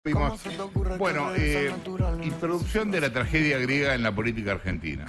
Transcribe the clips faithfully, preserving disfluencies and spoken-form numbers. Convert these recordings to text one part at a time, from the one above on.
Vimos, bueno, eh, introducción de la tragedia griega en la política argentina.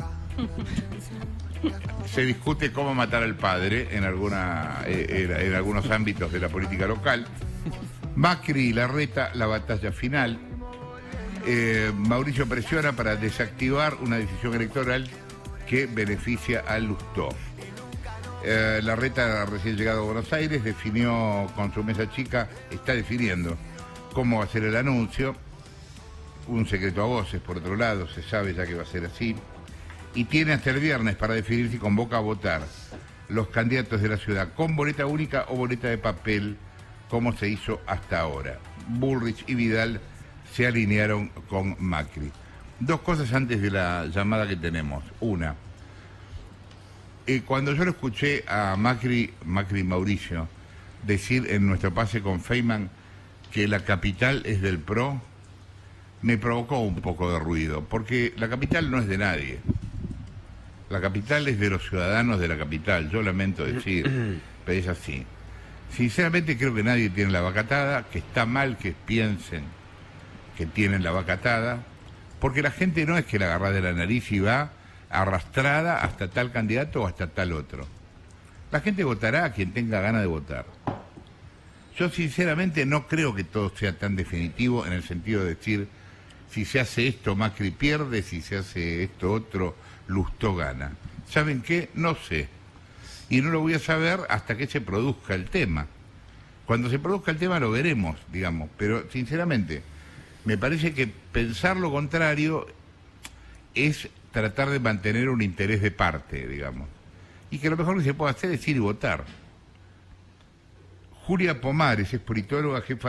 Se discute cómo matar al padre en, alguna, eh, en, en algunos ámbitos de la política local. Macri y Larreta, la batalla final. Eh, Mauricio presiona para desactivar una decisión electoral que beneficia a Lustó. Eh, Larreta, recién llegado a Buenos Aires, definió con su mesa chica, está definiendo cómo va a ser el anuncio, un secreto a voces, por otro lado, se sabe ya que va a ser así, y tiene hasta el viernes para definir si convoca a votar los candidatos de la ciudad con boleta única o boleta de papel, como se hizo hasta ahora. Bullrich y Vidal se alinearon con Macri. Dos cosas antes de la llamada que tenemos. Una, eh, cuando yo lo escuché a Macri, Macri Mauricio, decir en nuestro pase con Feynman que la capital es del P R O, me provocó un poco de ruido, porque la capital no es de nadie. La capital es de los ciudadanos de la capital, yo lamento decir, pero es así. Sinceramente creo que nadie tiene la vaca atada, que está mal que piensen que tienen la vaca atada, porque la gente no es que la agarra de la nariz y va arrastrada hasta tal candidato o hasta tal otro. La gente votará a quien tenga ganas de votar. Yo sinceramente no creo que todo sea tan definitivo en el sentido de decir, si se hace esto Macri pierde, si se hace esto otro Lustó gana. ¿Saben qué? No sé. Y no lo voy a saber hasta que se produzca el tema. Cuando se produzca el tema lo veremos, digamos. Pero sinceramente, me parece que pensar lo contrario es tratar de mantener un interés de parte, digamos. Y que lo mejor que se puede hacer es ir y votar. Julia Pomares es politóloga, jefa